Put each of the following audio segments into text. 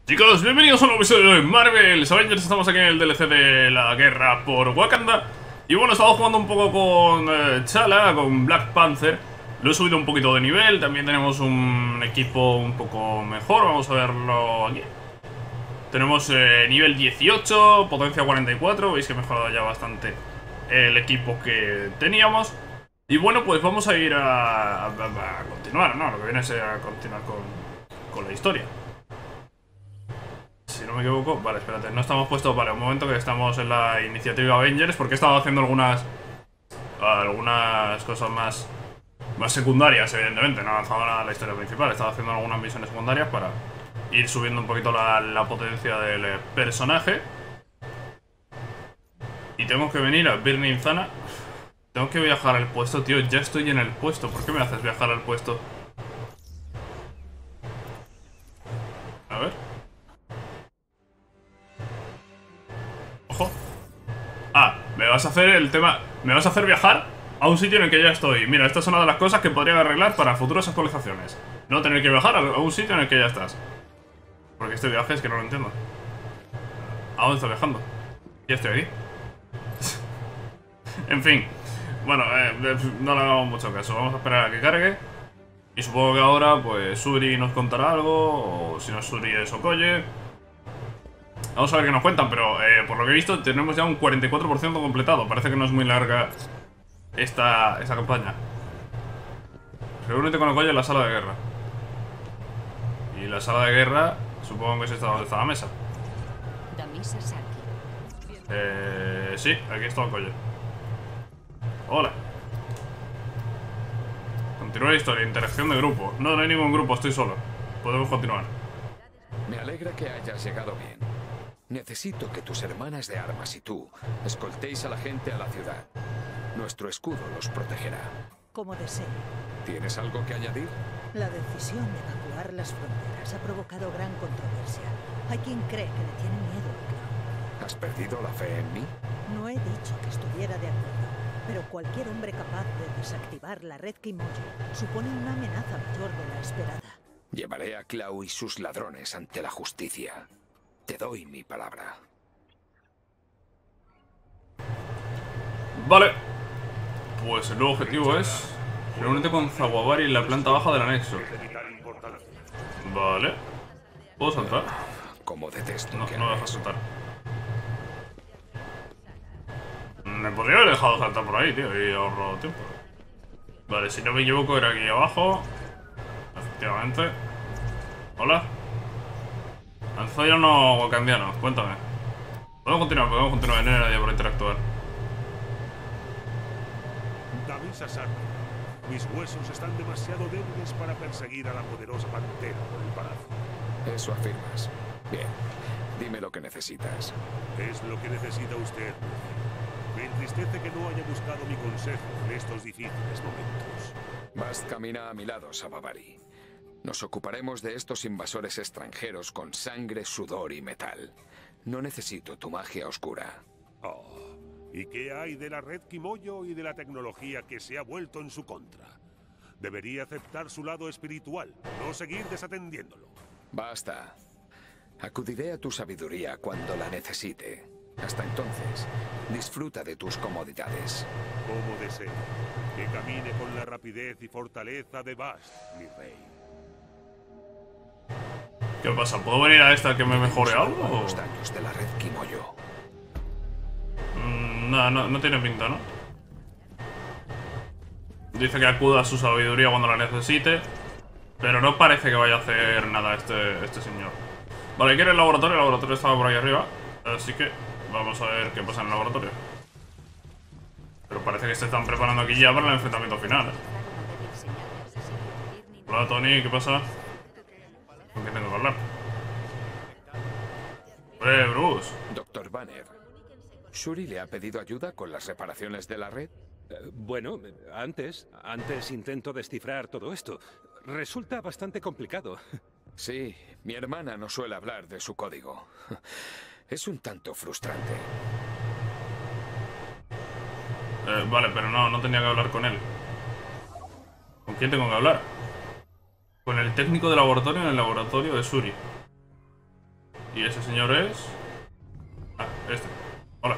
Chicos, bienvenidos a un nuevo episodio de Marvel's Avengers. Estamos aquí en el DLC de la guerra por Wakanda. Y bueno, estamos jugando un poco con T'Challa, con Black Panther. Lo he subido un poquito de nivel. También tenemos un equipo un poco mejor. Vamos a verlo aquí. Tenemos nivel 18, potencia 44. Veis que he mejorado ya bastante el equipo que teníamos. Y bueno, pues vamos a ir a continuar, ¿no? Lo que viene a ser a continuar con la historia. Si no me equivoco, vale, espérate, no estamos puestos, vale, un momento que estamos en la iniciativa Avengers porque he estado haciendo algunas cosas más secundarias, evidentemente, no he avanzado nada en la historia principal, he estado haciendo algunas misiones secundarias para ir subiendo un poquito la potencia del personaje. Y tengo que venir a Birnin Zana. Tengo que viajar al puesto, tío, ya estoy en el puesto, ¿por qué me haces viajar al puesto? A ver. Ojo. Ah, me vas a hacer el tema... Me vas a hacer viajar a un sitio en el que ya estoy. Mira, esta es una de las cosas que podría arreglar para futuras actualizaciones. No tener que viajar a un sitio en el que ya estás. Porque este viaje es que no lo entiendo. ¿A dónde estoy viajando? Ya estoy aquí. En fin. Bueno, no le hagamos mucho caso. Vamos a esperar a que cargue. Y supongo que ahora, pues, Shuri nos contará algo. O si no es Shuri, es Okoye. Vamos a ver qué nos cuentan, pero por lo que he visto tenemos ya un 44% completado. Parece que no es muy larga esta campaña. Reúnete con Okoye en la sala de guerra. Y la sala de guerra supongo que es esta donde está la mesa. Sí, aquí está Okoye. Hola. Continúa la historia, interacción de grupo. No, no hay ningún grupo, estoy solo. Podemos continuar. Me alegra que hayas llegado bien. Necesito que tus hermanas de armas y tú escoltéis a la gente a la ciudad. Nuestro escudo los protegerá. Como desee. ¿Tienes algo que añadir? La decisión de evacuar las fronteras ha provocado gran controversia. Hay quien cree que le tiene miedo a Clau. ¿Has perdido la fe en mí? No he dicho que estuviera de acuerdo, pero cualquier hombre capaz de desactivar la red Kimoyo supone una amenaza mayor de la esperada. Llevaré a Clau y sus ladrones ante la justicia. Te doy mi palabra. Vale. Pues el nuevo objetivo es... reúnete con Zawabari en la planta baja del anexo. Vale. ¿Puedo saltar? Como detesto No, que no me hagas. deja saltar. Me podría haber dejado saltar por ahí, tío, y ahorrado tiempo. Vale, si no me equivoco era aquí abajo. Efectivamente. Hola. Anzoyano wakandiano, cuéntame. Podemos continuar, no hay nadie por interactuar. David Sassano, mis huesos están demasiado débiles para perseguir a la poderosa pantera por el palacio. Eso afirmas. Bien. Dime lo que necesitas. Es lo que necesita usted. Me entristece que no haya buscado mi consejo en estos difíciles momentos. Bast camina a mi lado, Zawabari. Nos ocuparemos de estos invasores extranjeros con sangre, sudor y metal. No necesito tu magia oscura. Oh, ¿y qué hay de la red Kimoyo y de la tecnología que se ha vuelto en su contra? Debería aceptar su lado espiritual, no seguir desatendiéndolo. Basta. Acudiré a tu sabiduría cuando la necesite. Hasta entonces, disfruta de tus comodidades. Como desee, que camine con la rapidez y fortaleza de Bast, mi rey. ¿Qué pasa? ¿Puedo venir a esta que me mejore algo? o? Los daños de la red Kimoyo. No tiene pinta, ¿no? Dice que acuda a su sabiduría cuando la necesite. Pero no parece que vaya a hacer nada este señor. Vale, ¿quiere el laboratorio? El laboratorio estaba por ahí arriba. Así que vamos a ver qué pasa en el laboratorio. Pero parece que se están preparando aquí ya para el enfrentamiento final, ¿eh? Hola, Tony, ¿qué pasa? ¿Con quién tengo que hablar? Bruce. Doctor Banner, ¿Shuri le ha pedido ayuda con las reparaciones de la red? Bueno, antes intento descifrar todo esto. Resulta bastante complicado. Sí, mi hermana no suele hablar de su código. Es un tanto frustrante. Vale, pero no tenía que hablar con él. ¿Con quién tengo que hablar? Con el técnico de laboratorio en el laboratorio de Shuri. Y ese señor es... Ah, este. Hola.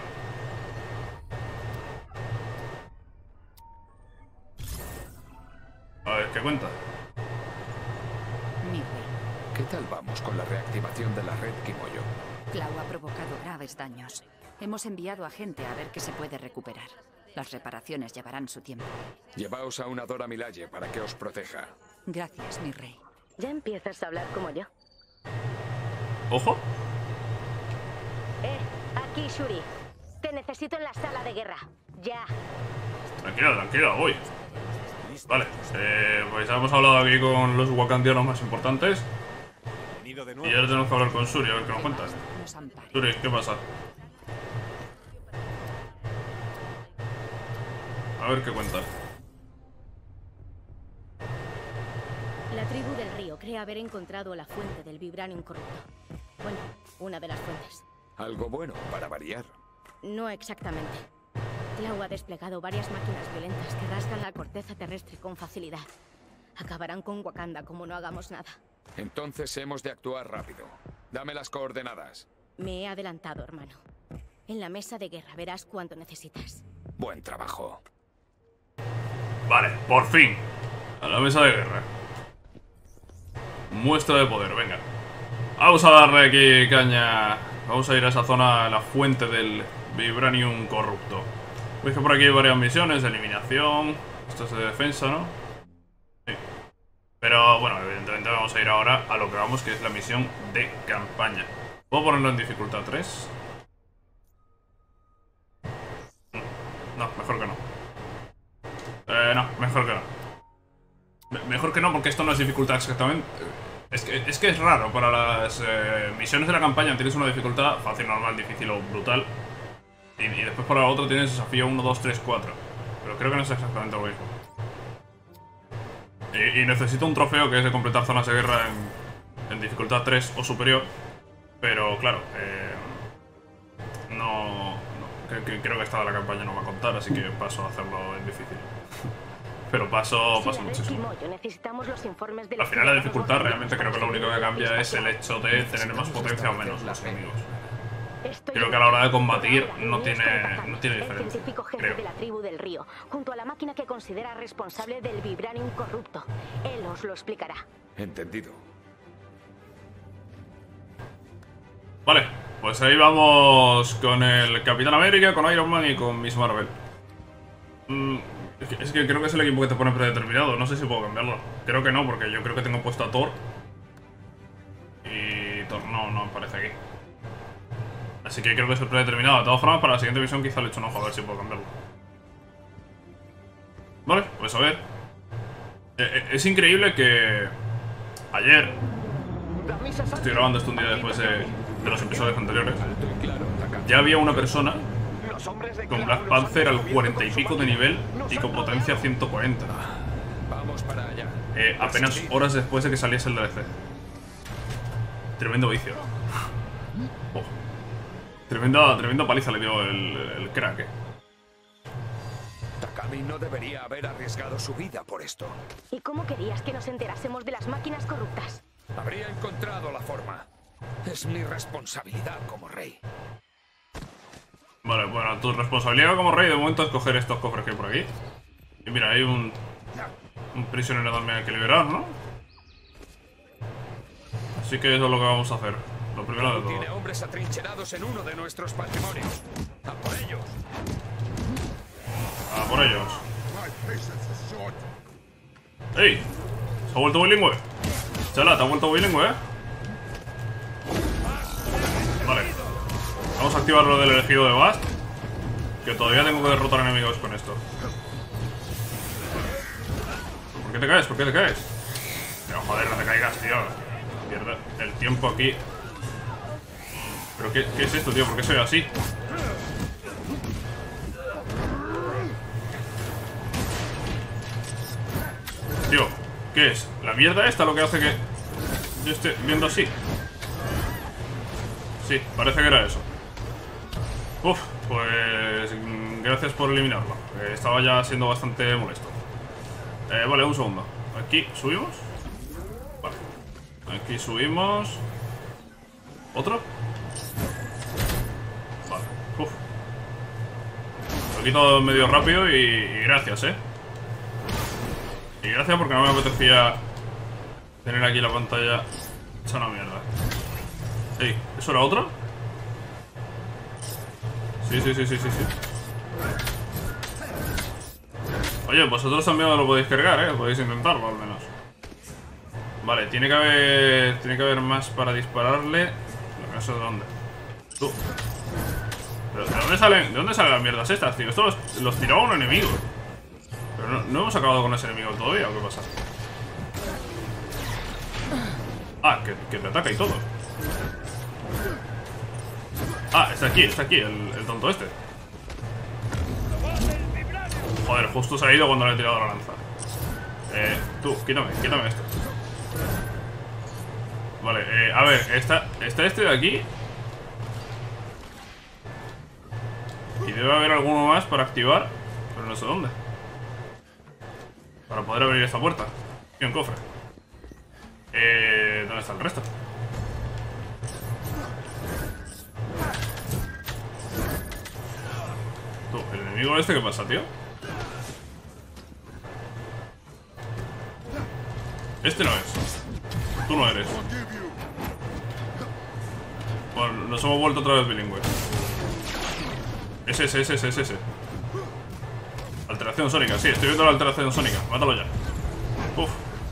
A ver, ¿qué cuenta? Mi rey, ¿Qué tal vamos con la reactivación de la red Kimoyo? Clau ha provocado graves daños. Hemos enviado a gente a ver qué se puede recuperar. Las reparaciones llevarán su tiempo. Llevaos a una Dora Milaje para que os proteja. Gracias, mi rey. Ya empiezas a hablar como yo. Ojo. Aquí, Shuri. Te necesito en la sala de guerra. Ya. Tranquila, tranquila, voy. Vale, pues ya hemos hablado aquí con los wakandianos más importantes. Y ahora tenemos que hablar con Shuri, a ver qué nos cuentas. Nos ampare. Shuri, ¿qué pasa? A ver qué cuentas. La tribu del río cree haber encontrado la fuente del vibranium corrupto. Bueno, una de las fuentes. Algo bueno para variar. No exactamente. Clau ha desplegado varias máquinas violentas que rasgan la corteza terrestre con facilidad. Acabarán con Wakanda como no hagamos nada. Entonces hemos de actuar rápido. Dame las coordenadas. Me he adelantado, hermano. En la mesa de guerra verás cuánto necesitas. Buen trabajo. Vale, por fin. A la mesa de guerra. Muestra de poder, venga. Vamos a darle aquí caña. Vamos a ir a esa zona, la fuente del vibranium corrupto. Veis que por aquí hay varias misiones de eliminación. Esto es de defensa, ¿no? Sí. Pero bueno, evidentemente vamos a ir ahora a lo que vamos, que es la misión de campaña. ¿Puedo ponerlo en dificultad 3? No, mejor que no. No, mejor que no. Mejor que no, porque esto no es dificultad exactamente. Es que es raro. Para las misiones de la campaña tienes una dificultad fácil, normal, difícil o brutal. Y después para la otra tienes desafío 1, 2, 3, 4. Pero creo que no es exactamente lo mismo. Y necesito un trofeo que es de completar zonas de guerra en dificultad 3 o superior. Pero claro, creo que esta de la campaña no va a contar, así que paso a hacerlo en difícil. Pero paso muchísimo. Al final la dificultad realmente creo que lo único que cambia es el hecho de tener más potencia o menos los enemigos. Creo que a la hora de combatir no tiene diferencia. El científico jefe de la tribu del río, junto a la máquina que considera responsable del vibranium corrupto. Él os lo explicará. Entendido. Vale, pues ahí vamos con el Capitán América, con Iron Man y con Miss Marvel. Es que creo que es el equipo que te pone predeterminado. No sé si puedo cambiarlo. Creo que no, porque yo creo que tengo puesto a Thor. Y Thor no aparece aquí. Así que creo que es el predeterminado. De todas formas, para la siguiente misión quizá le echo un ojo a ver si puedo cambiarlo. Vale, pues a ver. Es increíble que ayer, estoy grabando esto un día después de los episodios anteriores, ya había una persona con Black Panther al 40 y pico de nivel y con potencia 140. Vamos para allá. Apenas horas después de que saliese el DLC. Tremendo vicio. Oh. Tremenda paliza le dio el crack. Takami no debería haber arriesgado su vida por esto. ¿Y cómo querías que nos enterásemos de las máquinas corruptas? Habría encontrado la forma. Es mi responsabilidad como rey. Vale, bueno, tu responsabilidad como rey de momento es coger estos cofres que hay por aquí. Y mira, hay un prisionero también que liberar, ¿no? Así que eso es lo que vamos a hacer. Lo primero de todo. Tiene hombres atrincherados en uno de nuestros patrimonios. ¡A por ellos! A por ellos. ¡Ey! ¿Se ha vuelto bilingüe? Chala, ¿te ha vuelto bilingüe, Vale. Vamos a activar lo del elegido de Bast. Que todavía tengo que derrotar enemigos con esto. ¿Por qué te caes? ¿Por qué te caes? Pero joder, no te caigas, tío. Pierde el tiempo aquí. ¿Pero qué es esto, tío? ¿Por qué soy así? Tío, ¿qué es? ¿La mierda esta lo que hace que yo esté viendo así? Sí, parece que era eso. Uf, pues gracias por eliminarlo. Estaba ya siendo bastante molesto. Vale, un segundo. Aquí subimos. Vale. Aquí subimos. ¿Otro? Vale. Uf. Lo quito medio rápido y gracias, Y gracias porque no me apetecía tener aquí la pantalla hecha una mierda. Ey, ¿eso era otro? Sí. Oye, vosotros también lo podéis cargar, podéis intentarlo al menos. Vale, tiene que haber más para dispararle. No sé de dónde. Tú. ¿Pero de dónde salen las mierdas estas, tío? Esto los tiraba un enemigo. Pero no hemos acabado con ese enemigo todavía, ¿o qué pasa? Ah, que te ataca y todo. Ah, está aquí, el tonto este. Joder, justo se ha ido cuando le he tirado la lanza. Tú, quítame esto. Vale, a ver, está este de aquí. Y debe haber alguno más para activar, pero no sé dónde. Para poder abrir esta puerta. Y un cofre. ¿Dónde está el resto? Tú, ¿el enemigo este qué pasa, tío? Este no es. Tú no eres. Bueno, nos hemos vuelto otra vez bilingües. Es ese. Alteración sónica, sí, estoy viendo la alteración sónica. Mátalo ya. Uf.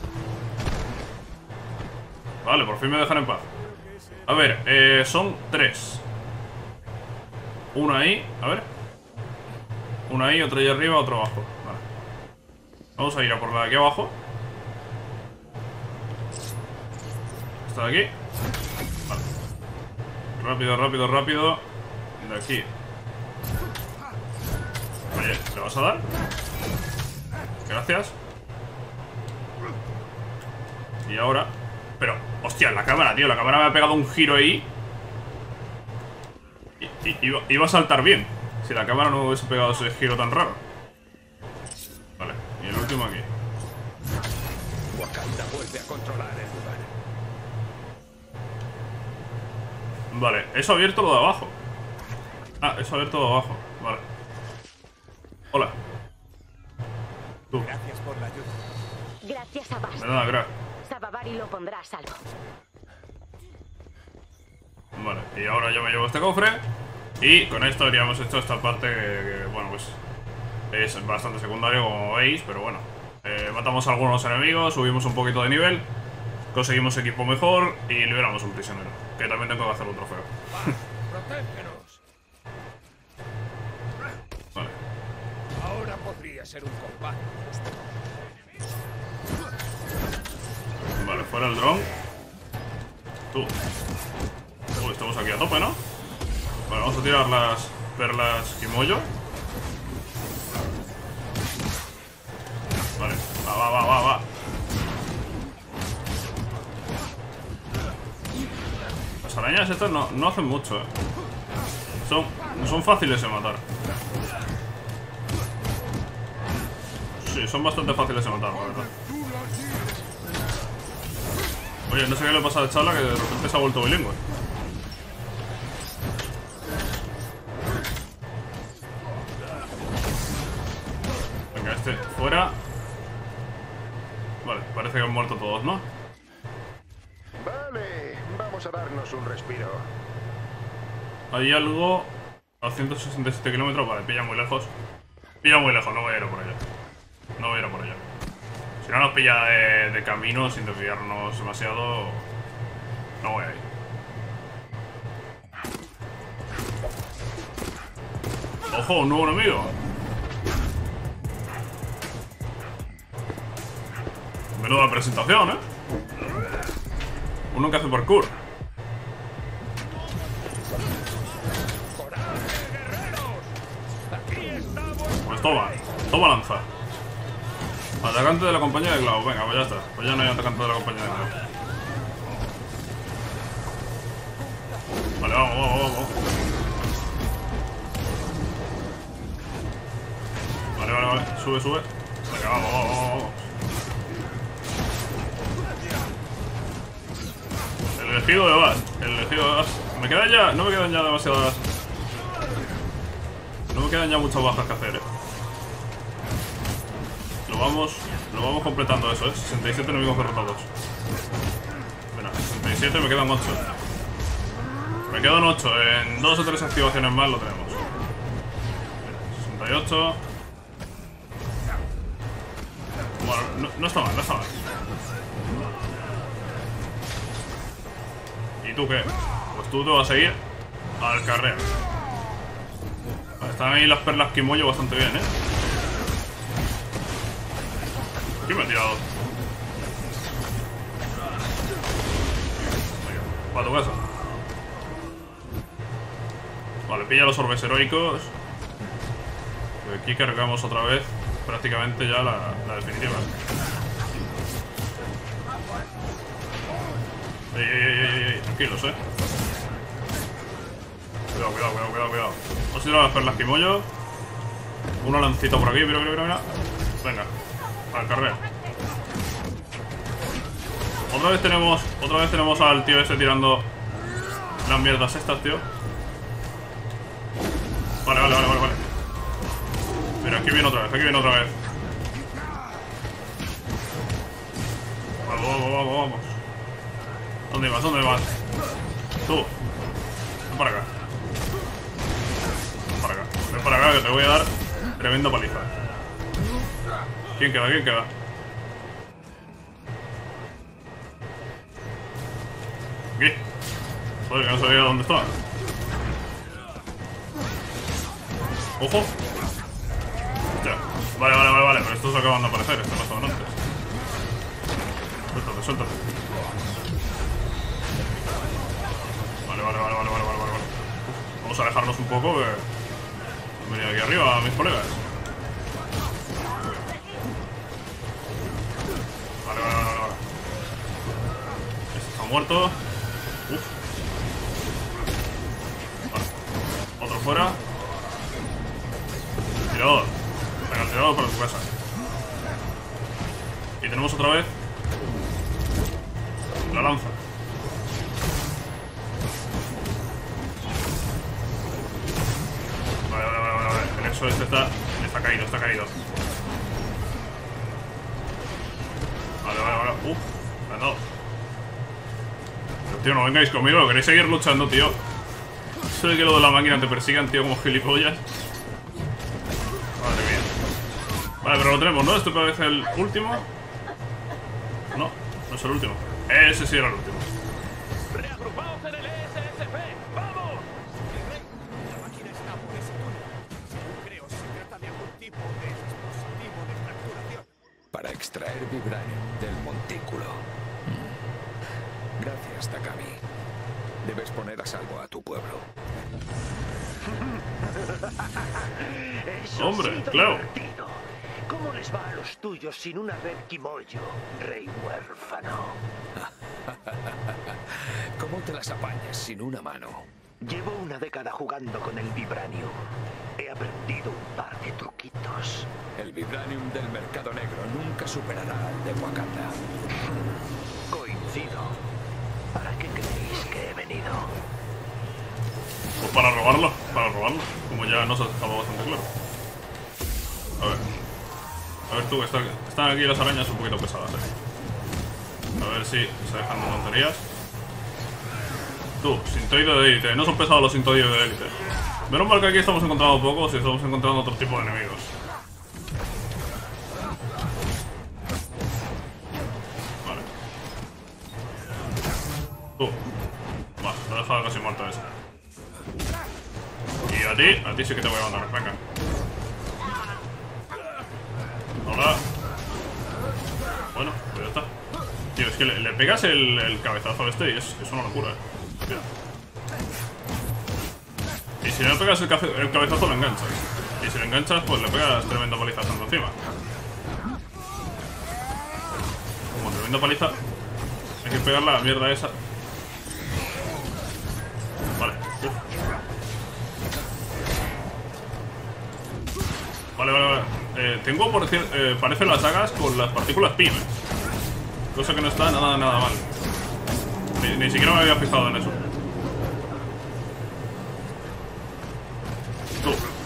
Vale, por fin me dejan en paz. A ver, son 3. Una ahí, a ver. Una ahí, otra ahí arriba, otro abajo. Vale. Vamos a ir a por la de aquí abajo. Esta de aquí. Vale. Rápido. De aquí. Oye, ¿le vas a dar? Gracias. Y ahora... Pero, hostia, la cámara, tío. La cámara me ha pegado un giro ahí. Iba a saltar bien si la cámara no hubiese pegado ese giro tan raro. Vale, y el último aquí. Wakanda vuelve a controlar el lugar. Vale, eso ha abierto lo de abajo. Ah, eso ha abierto lo de abajo. Vale. Hola. Tú. Gracias por la ayuda. Gracias a Bast. De nada, crack. Sabavari lo pondrá a salvo. Vale, y ahora yo me llevo este cofre. Y con esto habríamos hecho esta parte que, bueno, pues es bastante secundario, como veis. Pero bueno, matamos a algunos enemigos, subimos un poquito de nivel, conseguimos equipo mejor y liberamos un prisionero, que también tengo que hacer un trofeo. ¡Protégenos! Vale. Ahora podría ser un combate. Vale, fuera el dron. Tú. Uy, estamos aquí a tope, ¿no? Vale, vamos a tirar las perlas Kimoyo. Vale, va. Las arañas estas no hacen mucho, son fáciles de matar. Sí, son bastante fáciles de matar, la verdad. Oye, no sé qué le pasa a Chala, que de repente se ha vuelto bilingüe. Venga, este fuera. Vale, parece que han muerto todos, ¿no? Vale, vamos a darnos un respiro. Hay algo a 167 kilómetros. Vale, pilla muy lejos. No voy a ir por allá. Si no nos pilla de camino, sin desviarnos demasiado, no voy a ir. ¡Ojo! Un nuevo enemigo. Menuda presentación, ¿eh? Uno que hace parkour. Pues toma lanza. Atacante de la compañía de Clau. Venga, pues ya está. Pues ya no hay atacante de la compañía de Clau. Vale, vamos. Vale. Sube. Venga, vamos. El elegido de Bast. tío. Me quedan ya... No me quedan ya demasiadas... No me quedan ya muchas bajas que hacer, Lo vamos completando eso, 67 enemigos derrotados. Bueno, 67, me quedan 8. Me quedan 8. En 2 o 3 activaciones más lo tenemos. 68. Bueno, no está mal, no está mal. ¿Y tú qué? Pues tú te vas a ir al carrera. Están ahí las perlas Kimoyo bastante bien, ¿Qué me he tirado? Venga, para tu casa. Vale, pilla los orbes heroicos. Y aquí cargamos otra vez prácticamente ya la definitiva. Ey, tranquilos, Cuidado. Vamos a tirar las perlas Kimoyo. Una lancita por aquí, mira. Venga, al carrera. Otra vez tenemos al tío ese tirando las mierdas estas, tío. Vale. Mira, aquí viene otra vez. Vamos. ¿Dónde vas? Tú. Ven para acá. Ven para acá que te voy a dar tremenda paliza. ¿Quién queda? Aquí. Joder, que no sabía dónde estaba. ¡Ojo! Ya. Vale, pero estos acaban de aparecer, esto no estaban antes. Suéltate. Vale. Vamos a alejarnos un poco, que han venido aquí arriba mis colegas. Vale. Este está muerto. Vale. Otro fuera. Tirador. Venga, el tirador para tu casa. Y tenemos otra vez la lanza. Vale. El exo este está caído. Vale. Ganado. Pero, tío, no vengáis conmigo, queréis seguir luchando, tío. Eso de que lo de la máquina te persigan, tío, como gilipollas. Madre mía. Vale, pero lo tenemos, ¿no? Este parece el último. No es el último. Ese sí era el último. ¡Reagrupaos en el ESSP! ¡Vamos! La máquina está por ese túnel. Creo se trata de algún tipo de dispositivo de fracturación. Para extraer vibranium del montículo. Gracias, Takami. Debes poner a salvo a tu pueblo. Hombre, claro. ¿Cómo les va a los tuyos sin una red Kimoyo, rey huérfano? ¿Cómo te las apañas sin una mano? Llevo una década jugando con el Vibranium. He aprendido un par de truquitos. El Vibranium del mercado negro nunca superará al de Wakanda. Coincido. ¿Para qué creéis que he venido? Pues para robarlo, como ya nos ha dejado bastante claro. A ver tú, están aquí las arañas un poquito pesadas, A ver si se dejan de tonterías. Tú, sintoide de élite, no son pesados los sintoides de élite. Menos mal que aquí estamos encontrando pocos y estamos encontrando otro tipo de enemigos. Vale. Tú. Vale, lo he dejado casi muerto ese. Y a ti sí que te voy a mandar, venga. Hola. Bueno, pues ya está. Tío, es que le pegas el cabezazo este y es una locura, Mira. Y si no le pegas el cabezazo lo enganchas. Y si lo enganchas, pues le pegas tremenda paliza tanto encima. Como tremenda paliza, hay que pegar la mierda esa. Vale. Vale. Tengo, por decir, parecen las sagas con las partículas PIM. Cosa que no está nada mal. Ni siquiera me había fijado en eso.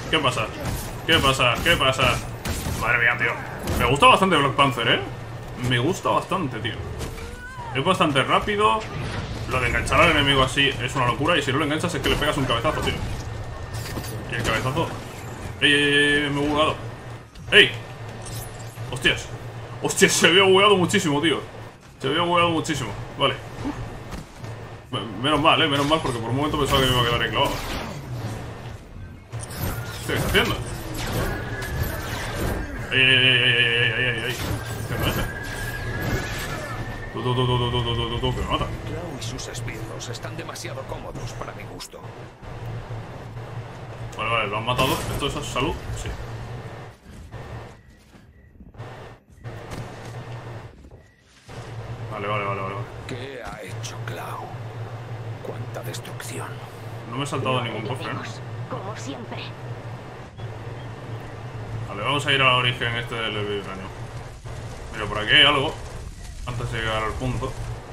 ¿Qué pasa? ¿Qué pasa? ¿Qué pasa? Madre mía, tío. Me gusta bastante Black Panther, ¿eh? Me gusta bastante, tío. Es bastante rápido. Lo de enganchar al enemigo así es una locura. Y si no lo enganchas es que le pegas un cabezazo, tío. Y el cabezazo... ¡Ey! Me he bugado. ¡Ey! ¡Hostias! ¡Hostias! Se había bugado muchísimo, tío. Se había bugado muchísimo. Vale. Menos mal, menos mal, porque por un momento pensaba que me iba a quedar enclavado. ¿Qué estás haciendo? ¡Ey! ¿Qué me hace? Tú, que me mata. Clau y sus esbirros están demasiado cómodos para mi gusto. Vale, lo han matado. ¿Esto es salud? Sí. Vale. ¿Qué ha hecho Clau? ¿Cuánta destrucción? No me he saltado ningún cofre, ¿no? Como siempre. Vale, vamos a ir al origen este del vibranium. Mira, por aquí hay algo. Antes de llegar al punto.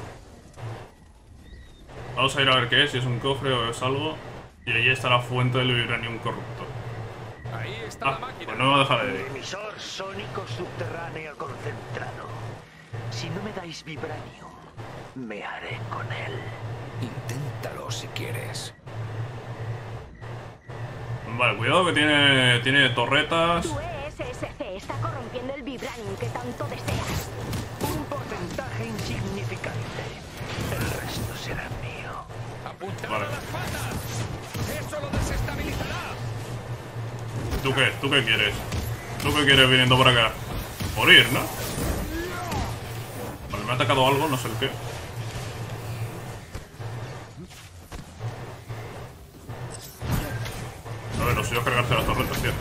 Vamos a ir a ver qué es, si es un cofre o es algo. Y ahí está la fuente del vibranium corrupto. Ahí está la máquina. Pues no me va a dejar de ir. Emisor sónico subterráneo concentrado. Si no me dais vibranium, me haré con él. Inténtalo si quieres. Vale, cuidado que tiene torretas. Tu ESSC está corrompiendo el vibranium que tanto deseas. Un porcentaje insignificante. El resto será mío. ¡Apunta vale. a las patas! ¡Eso lo desestabilizará! ¿Tú qué? ¿Tú qué quieres? ¿Tú qué quieres viniendo por acá? Morir, ¿no? Vale, me ha atacado algo, no sé el qué. A ver, lo suyo es cargarse las torretas, tío.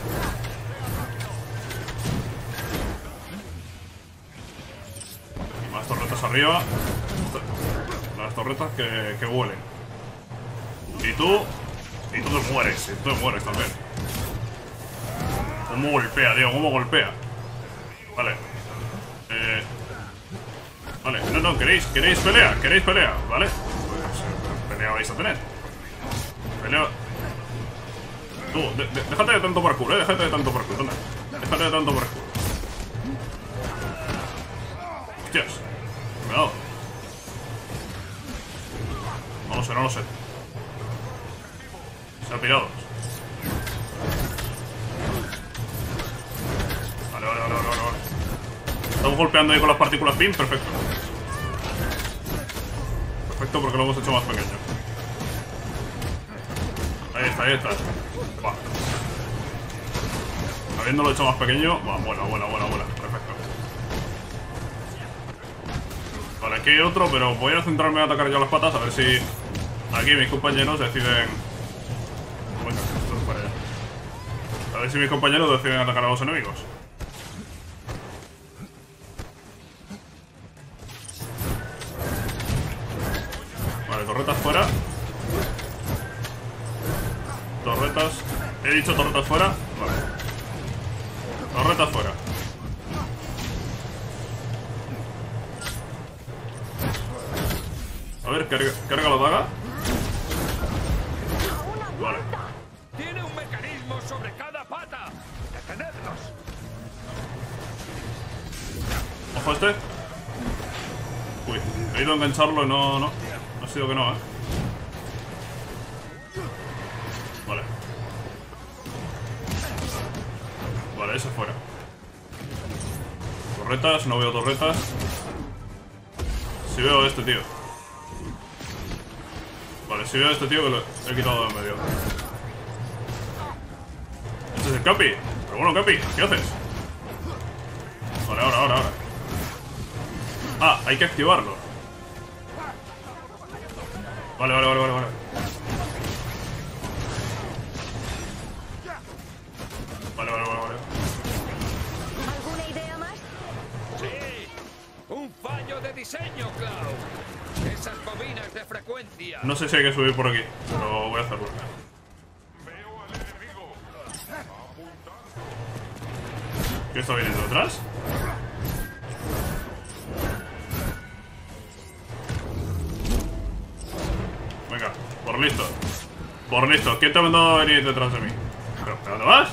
Más torretas arriba. Las torretas que huelen. Y tú te mueres. Y tú te mueres también. ¿Cómo golpea, tío? ¿Cómo golpea? Vale. Vale, no, ¿queréis pelea? ¿Queréis pelea? ¿Vale? Pues pelea vais a tener. Pelea... Tú, déjate de tanto parkour, déjate de tanto parkour, ¿dónde? Déjate de tanto parkour. Hostias. Cuidado. No lo sé. Se ha pirado. Vale. Estamos golpeando ahí con las partículas PIN, perfecto. Perfecto, porque lo hemos hecho más pequeño. Ahí está. Va. Habiéndolo hecho más pequeño, va, buena. Perfecto. Vale, aquí hay otro, pero voy a centrarme en atacar yo las patas, a ver si aquí mis compañeros deciden... Bueno, esto es para allá. A ver si mis compañeros deciden atacar a los enemigos. Vale, torretas fuera. Torretas... He dicho torretas fuera. Vale. Torretas fuera. A ver, carga la daga. Vale. Tiene un mecanismo sobre cada pata. ¡Detenedlos! Ojo este. Uy, he ido a engancharlo y no ha sido que no, Vale. Vale, ese fuera. Torretas, no veo torretas. Si veo a este tío. Vale, si veo a este tío que lo he quitado de en medio. Este es el Capi. Pero bueno, Capi, ¿qué haces? Vale, ahora. Ah, hay que activarlo. Vale. Vale. ¿Alguna idea más? ¡Sí! ¡Un fallo de diseño, Clau! Esas bobinas de frecuencia. No sé si hay que subir por aquí, pero voy a hacerlo. ¿Qué está viniendo detrás? Venga, por listo. ¿Quién te ha mandado a venir detrás de mí? Pero, ¿A dónde vas?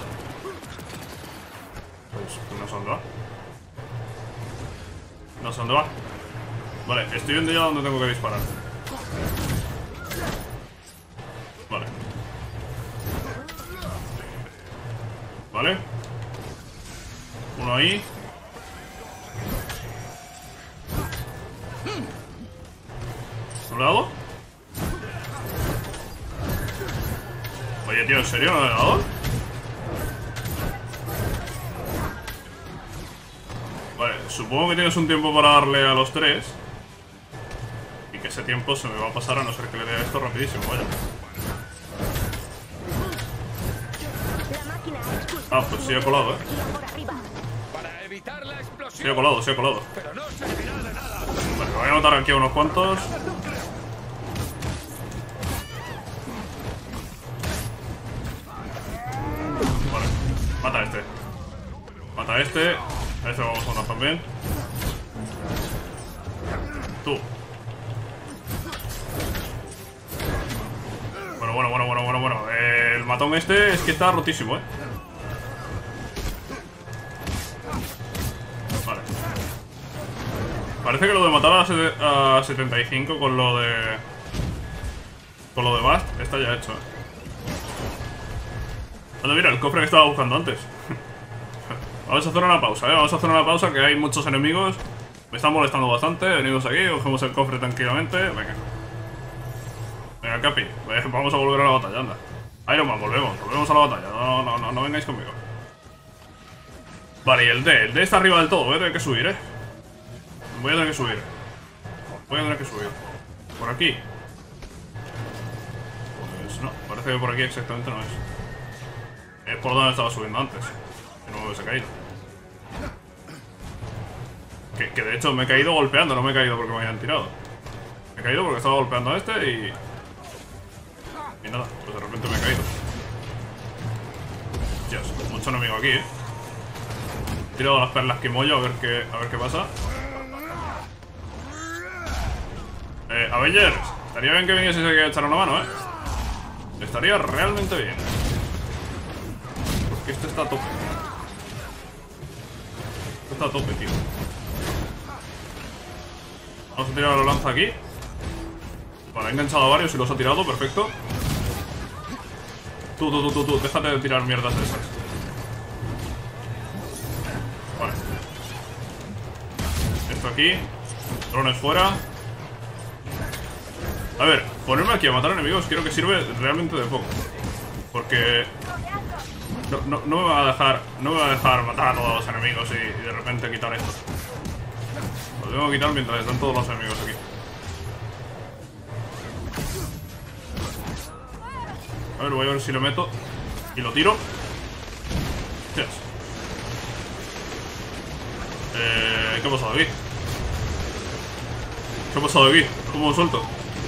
Pues no sé dónde va. No sé dónde va. Vale, estoy viendo ya dónde tengo que disparar. Vale. Vale. Uno ahí. ¿No le he dado? Oye, tío, ¿en serio no le he dado? Vale, supongo que tienes un tiempo para darle a los 3. Y que ese tiempo se me va a pasar a no ser que le dé esto rapidísimo, vaya. Ah, pues sí he colado, Para evitar la explosión. Sí he colado, sí he colado. Pero no servirá de nada. Vale, me voy a matar aquí a unos cuantos. Vale, mata a este. Mata a este. A este vamos a matar también. Tú. Bueno. El matón este es que está rotísimo, Vale. Parece que lo de matar a 75 con lo de... Con lo de Bast está ya hecho, Bueno, mira, el cofre que estaba buscando antes. Vamos a hacer una pausa, Vamos a hacer una pausa, que hay muchos enemigos. Me están molestando bastante. Venimos aquí, cogemos el cofre tranquilamente. Venga. Venga, Capi. Vamos a volver a la batalla, anda. Iron Man, volvemos a la batalla. No vengáis conmigo. Vale, y el D está arriba del todo. Voy a tener que subir, Voy a tener que subir. Por aquí. Pues no, parece que por aquí exactamente no es. Es por donde estaba subiendo antes. Que no me hubiese caído. Que de hecho me he caído golpeando, no me he caído porque me hayan tirado. Me he caído porque estaba golpeando a este y nada, pues de repente me he caído. Dios, mucho enemigo aquí, He tirado las perlas Kimoyo a ver qué pasa. Avengers, estaría bien que vinieses aquí a echar una mano, Estaría realmente bien. Porque este está a tope. Este está a tope, tío. Vamos a tirar la lanza aquí. Vale, he enganchado a varios y los ha tirado, perfecto. Tú, déjate de tirar mierdas de esas. Vale. Esto aquí. Drones fuera. A ver, ponerme aquí a matar enemigos creo que sirve realmente de poco. Porque no me va a dejar matar a todos los enemigos y de repente quitar esto. Lo tengo que quitar mientras están todos los enemigos aquí. A ver, voy a ver si lo meto y lo tiro. Yes. ¿Qué ha pasado aquí? ¿Qué ha pasado aquí? ¿Cómo lo suelto?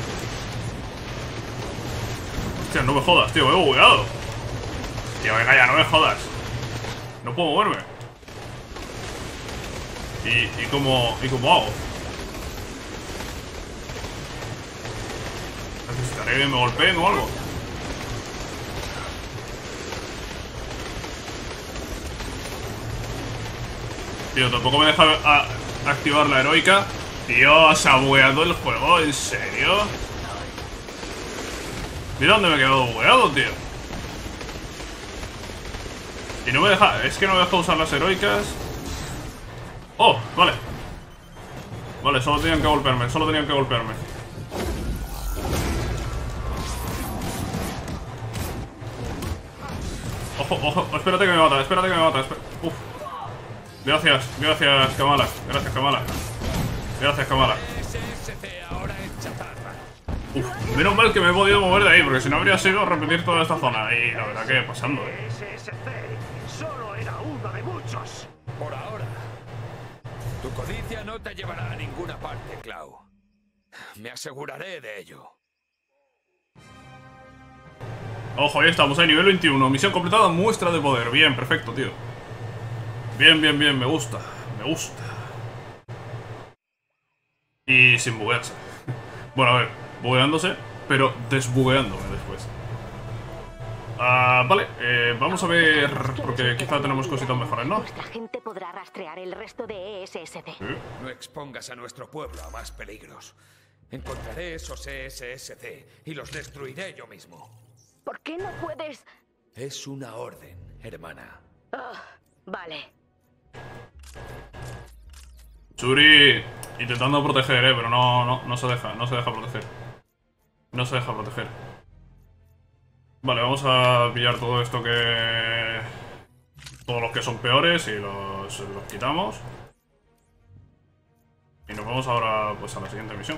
Hostia, no me jodas, tío, me he bugueado. Tío, venga ya, no me jodas. No puedo moverme. ¿Y cómo hago? Necesitaré que me golpeen o algo. Tío, tampoco me deja activar la heroica. Tío, se ha bugueado el juego, ¿en serio? Mira dónde me he quedado bugueado, tío. Y no me deja... Es que no me deja usar las heroicas. Oh, vale. Vale, solo tenían que golpearme. Ojo, espérate que me mata, Uf. Gracias, Kamala. Uf, menos mal que me he podido mover de ahí, porque si no habría sido repetir toda esta zona. Y la verdad que pasando, Solo era uno de muchos. Por ahora. Tu codicia no te llevará a ninguna parte, Clau. Me aseguraré de ello. Ojo, ahí estamos, ahí, nivel 21. Misión completada, muestra de poder. Bien, perfecto, tío. Bien, me gusta. Y sin buguearse. Bueno, a ver, bugueándose, pero desbugueándome después. Vale, vamos a ver, porque quizá tenemos cositas mejores, ¿no? Nuestra gente podrá rastrear el resto de ESSD. No expongas a nuestro pueblo a más peligros. Encontraré esos ESSD y los destruiré yo mismo. ¿Por qué no puedes...? Es una orden, hermana. Vale. Shuri intentando proteger, pero no se deja proteger. No se deja proteger. Vale, vamos a pillar todo esto que... Todos los que son peores y los quitamos. Y nos vamos ahora pues a la siguiente misión.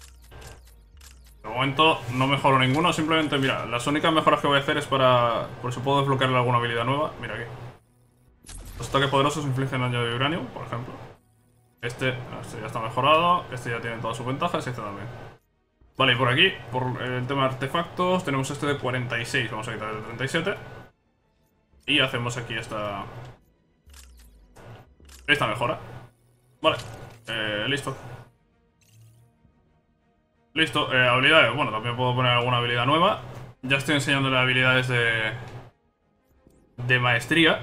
De momento no mejoro ninguno, simplemente, mira, las únicas mejoras que voy a hacer es para... Por si puedo desbloquearle alguna habilidad nueva. Mira aquí. Los ataques poderosos infligen daño de vibranium, por ejemplo. Este ya está mejorado, este ya tiene todas sus ventajas y este también. Vale, y por aquí, por el tema de artefactos, tenemos este de 46, vamos a quitar el de 37. Y hacemos aquí esta mejora. Vale, listo. Listo, habilidades, bueno, también puedo poner alguna habilidad nueva. Ya estoy enseñándole habilidades de maestría.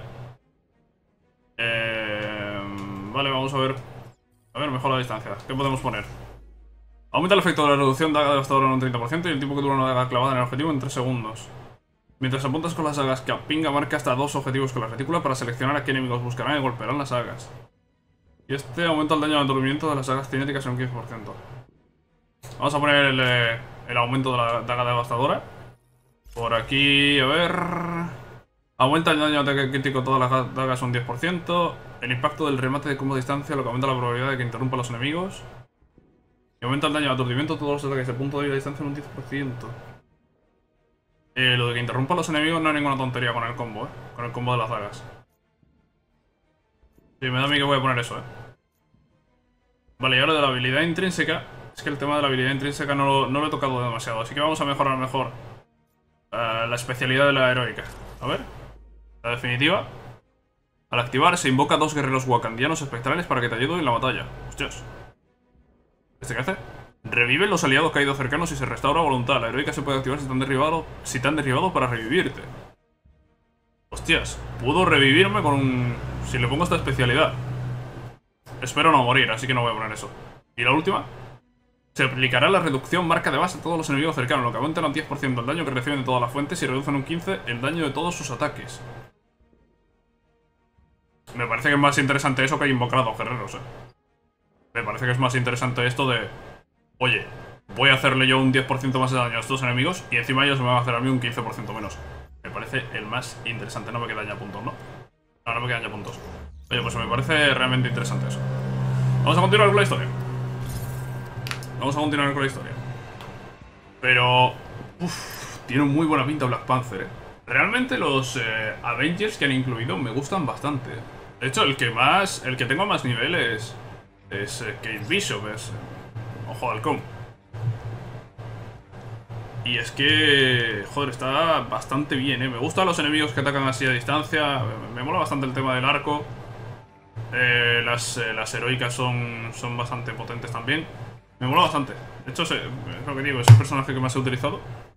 Vale, vamos a ver. A ver, mejor la distancia. ¿Qué podemos poner? Aumenta el efecto de la reducción de daga devastadora en un 30% y el tiempo que dura una daga clavada en el objetivo en 3 segundos. Mientras apuntas con las dagas que pinga, marca hasta 2 objetivos con la retícula para seleccionar a qué enemigos buscarán y golpearán las dagas. Y este aumenta el daño de aturdimiento de las dagas cinéticas en un 15%. Vamos a poner el aumento de la daga devastadora. Por aquí, a ver... Aumenta el daño de ataque crítico de todas las dagas un 10%. El impacto del remate de combo a distancia, lo que aumenta la probabilidad de que interrumpa a los enemigos. Y aumenta el daño de aturdimiento de todos los ataques de punto de distancia en un 10%. Lo de que interrumpa a los enemigos no hay ninguna tontería con el combo, con el combo de las dagas. Sí, me da a mí que voy a poner eso, Vale, y ahora de la habilidad intrínseca. Es que el tema de la habilidad intrínseca no lo he tocado demasiado, así que vamos a mejorar mejor la especialidad de la heroica. A ver, la definitiva. Al activar se invoca a 2 guerreros wakandianos espectrales para que te ayuden en la batalla. Hostias. ¿Este qué hace? Reviven los aliados caídos cercanos y se restaura voluntad. La heroica se puede activar si te han derribado para revivirte. Hostias, puedo revivirme con un... Si le pongo esta especialidad. Espero no morir, así que no voy a poner eso. ¿Y la última? Se aplicará la reducción marca de base a todos los enemigos cercanos, lo que aumenta en un 10% el daño que reciben de todas las fuentes y reduce en un 15% el daño de todos sus ataques. Me parece que es más interesante eso que invocar a 2 guerreros, Me parece que es más interesante esto de... Oye, voy a hacerle yo un 10% más de daño a estos enemigos y encima ellos me van a hacer a mí un 15% menos. Me parece el más interesante. No me quedan ya puntos, ¿no? No me quedan ya puntos. Oye, pues me parece realmente interesante eso. Vamos a continuar con la historia. Pero... tiene muy buena pinta Black Panther, Realmente los Avengers que han incluido me gustan bastante. De hecho, el que tengo más nivel es Kate Bishop, es Ojo de Halcón. Y es que, joder, está bastante bien, Me gustan los enemigos que atacan así a distancia. Me mola bastante el tema del arco. Las heroicas son bastante potentes también. Me mola bastante. De hecho, es lo que digo, es el personaje que más he utilizado.